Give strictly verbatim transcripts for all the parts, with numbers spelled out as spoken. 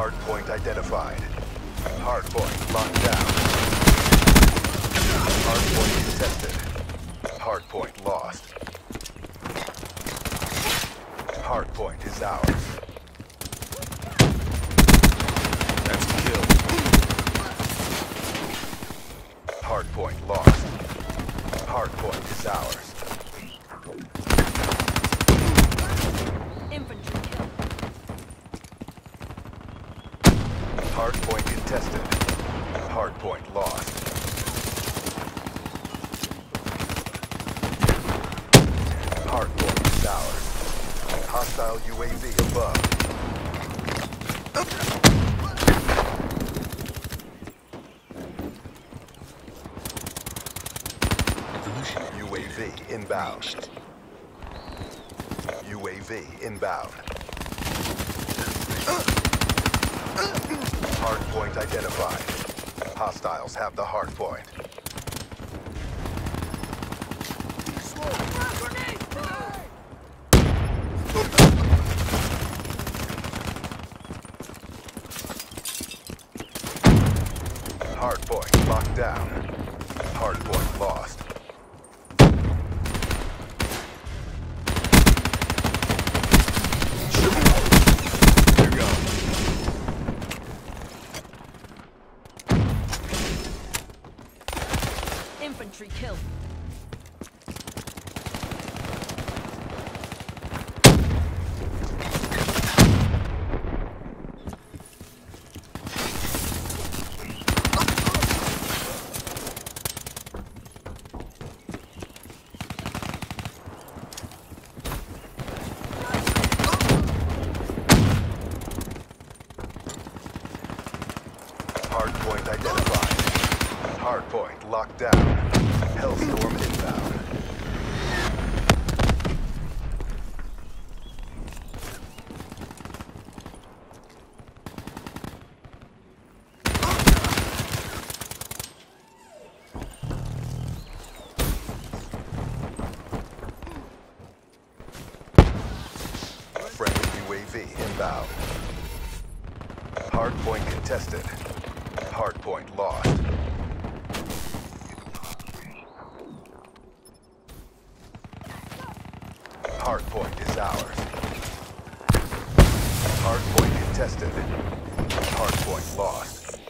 Hardpoint identified. Hardpoint locked down. Hardpoint contested. Hardpoint lost. Hardpoint is ours. That's a kill. Hardpoint lost. Hardpoint is ours. Infantry kill. Hardpoint contested. Hardpoint lost. Hardpoint is ours. Hostile U A V above. U A V inbound. U A V inbound. Hardpoint identified. Hostiles have the hardpoint. Hardpoint locked down. Hardpoint lost. Here goes. Infantry kill. Hardpoint identified. Hardpoint locked down. Hellstorm inbound. Friendly U A V inbound. Hardpoint contested. Hardpoint lost. Hardpoint is ours. Hardpoint contested. Hardpoint lost.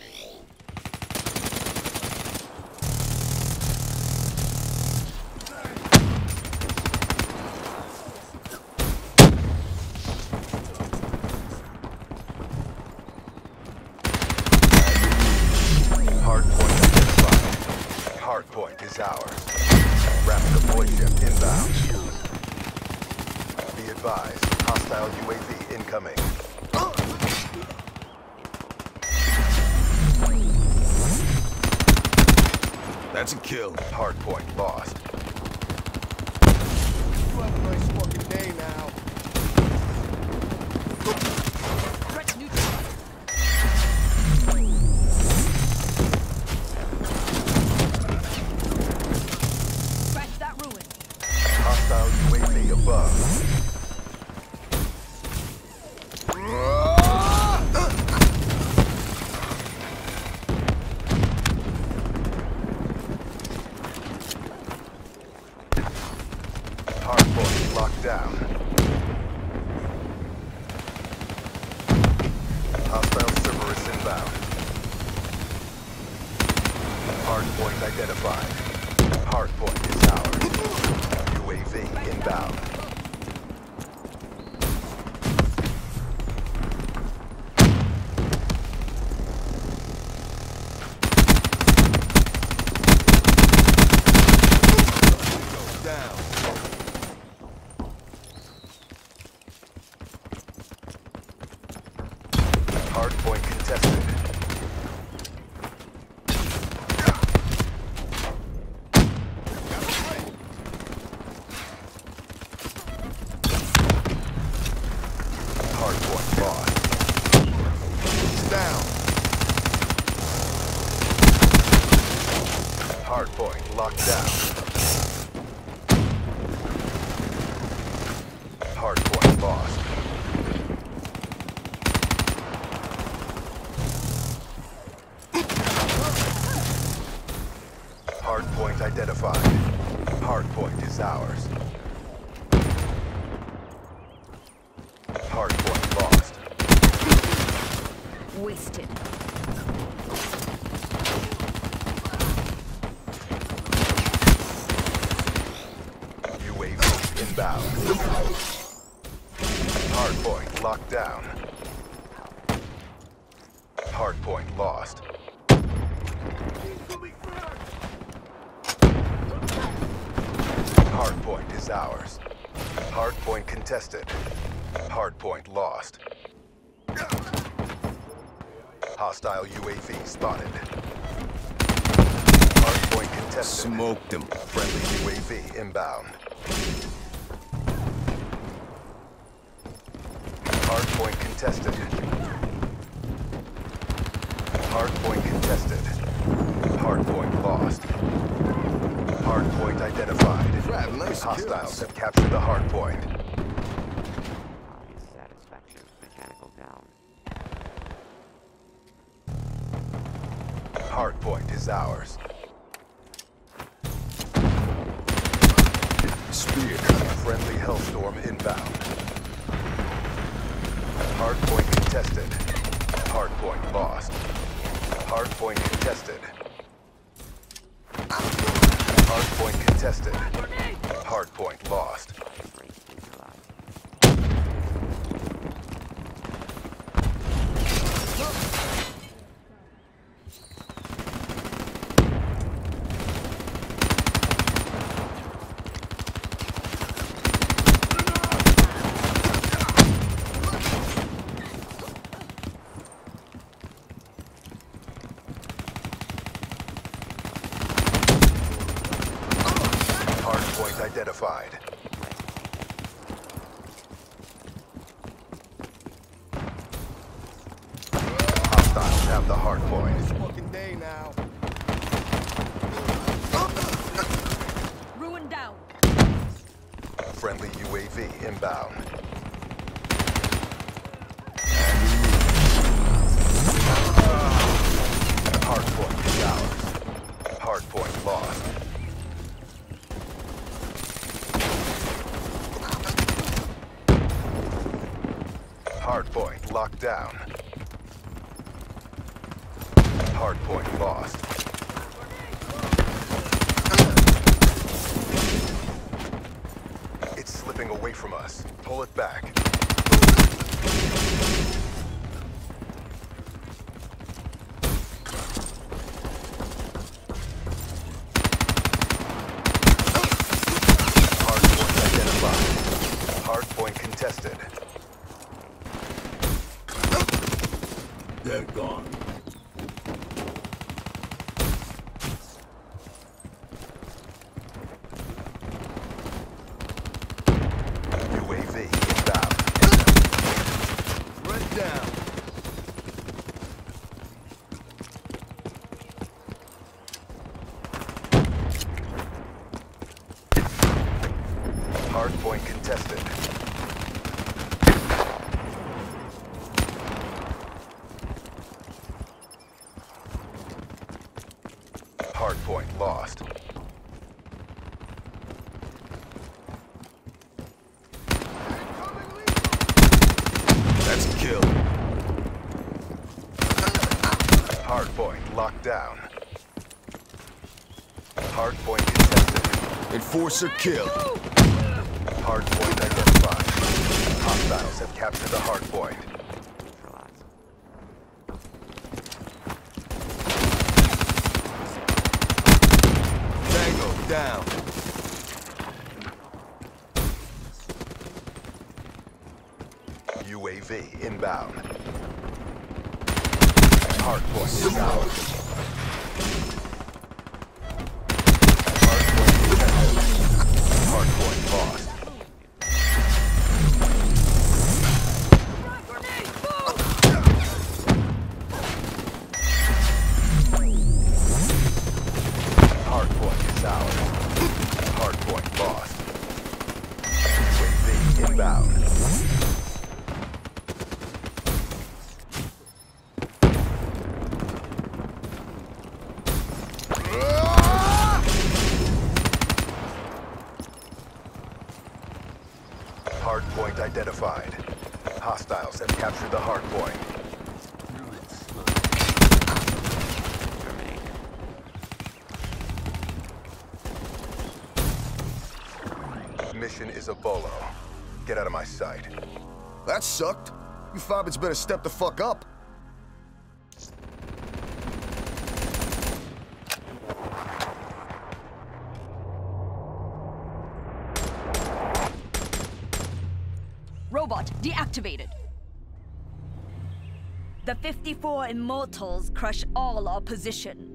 Hardpoint identified. Hardpoint is ours. Rapid deploy ship inbound. Be advised, hostile U A V incoming. That's a kill. Hardpoint lost. You have a nice fucking day now. Threat neutralized. Crash that ruin. Hostile U A V above. Hardpoint locked down. Hostile Cerberus inbound. Hardpoint identified. Hardpoint is ours. U A V inbound. Goes down. Hardpoint contested. Hardpoint lost. He's down. Hardpoint locked down. Hardpoint lost. Hardpoint identified. Hardpoint is ours. Hardpoint lost. Wasted. U A V inbound. Hardpoint locked down. Hardpoint lost. Hardpoint is ours. Hardpoint contested. Hardpoint lost. Hostile U A V spotted. Hardpoint contested. Smoked him. Friendly U A V inbound. Hardpoint contested. Hardpoint contested. Hardpoint lost. Hardpoint identified. Crap, nice Hostiles kills. have captured the hardpoint. Satisfaction. Mechanical down. Hardpoint is ours. Spear. Friendly Hellstorm inbound. Hardpoint contested. Hardpoint lost. Hardpoint contested. Hardpoint contested. Hardpoint lost. Break neutralized. Hardpoint identified. Hostiles have the hardpoint. This fucking day now. Ruin down. Friendly U A V inbound. Hardpoint is ours. Hardpoint lost. Hardpoint locked down. Hardpoint lost. It's slipping away from us. Pull it back. Hardpoint identified. Hardpoint contested. They're gone. U A V inbound. Run down. Hardpoint contested. Hardpoint lost. That's a kill. Hardpoint locked down. Hardpoint contested. Enforcer kill. Hardpoint identified. Hostiles have captured the hardpoint. Neutralized. Tango down. U A V inbound. Hardpoint is ours. Hardpoint contested. Hardpoint lost. Hardpoint is ours. Hardpoint lost. U A V inbound. identified. Hostiles have captured the hard point. Remain. Mission is a bolo. Get out of my sight. That sucked. You fobbits better step the fuck up. Robot deactivated. The fifty-four Immortals crush all our position.